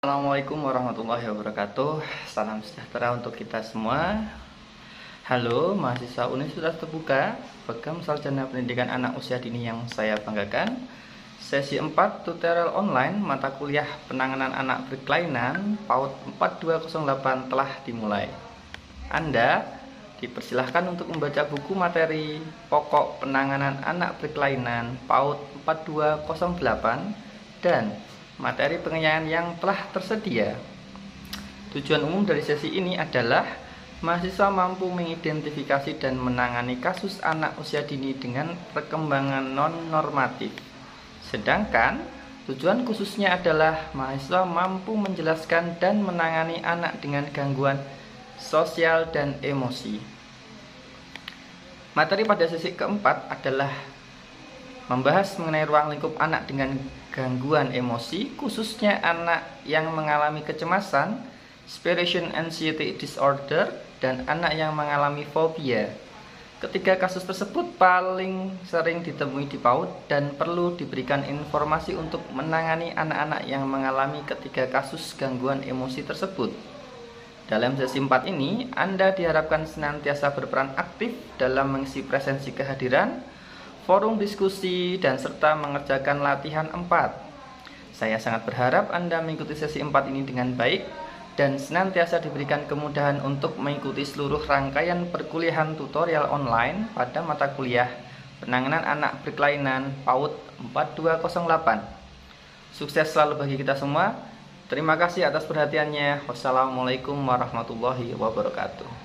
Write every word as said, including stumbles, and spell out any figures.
Assalamualaikum warahmatullahi wabarakatuh. Salam sejahtera untuk kita semua. Halo mahasiswa Universitas Terbuka Program Sarjana Pendidikan Anak Usia Dini yang saya banggakan. Sesi empat tutorial online mata kuliah penanganan anak berkelainan PAUD empat dua nol delapan telah dimulai. Anda dipersilahkan untuk membaca buku materi pokok penanganan anak berkelainan PAUD empat dua nol delapan dan materi pengenyahan yang telah tersedia. Tujuan umum dari sesi ini adalah mahasiswa mampu mengidentifikasi dan menangani kasus anak usia dini dengan perkembangan non-normatif. Sedangkan tujuan khususnya adalah mahasiswa mampu menjelaskan dan menangani anak dengan gangguan sosial dan emosi. Materi pada sesi keempat adalah membahas mengenai ruang lingkup anak dengan gangguan emosi, khususnya anak yang mengalami kecemasan, separation anxiety disorder, dan anak yang mengalami fobia. Ketiga kasus tersebut paling sering ditemui di PAUD dan perlu diberikan informasi untuk menangani anak-anak yang mengalami ketiga kasus gangguan emosi tersebut. Dalam sesi empat ini, Anda diharapkan senantiasa berperan aktif dalam mengisi presensi kehadiran, forum diskusi, dan serta mengerjakan latihan empat. Saya sangat berharap Anda mengikuti sesi empat ini dengan baik dan senantiasa diberikan kemudahan untuk mengikuti seluruh rangkaian perkuliahan tutorial online pada mata kuliah penanganan anak berkelainan PAUD empat dua nol delapan. Sukses selalu bagi kita semua. Terima kasih atas perhatiannya. Wassalamualaikum warahmatullahi wabarakatuh.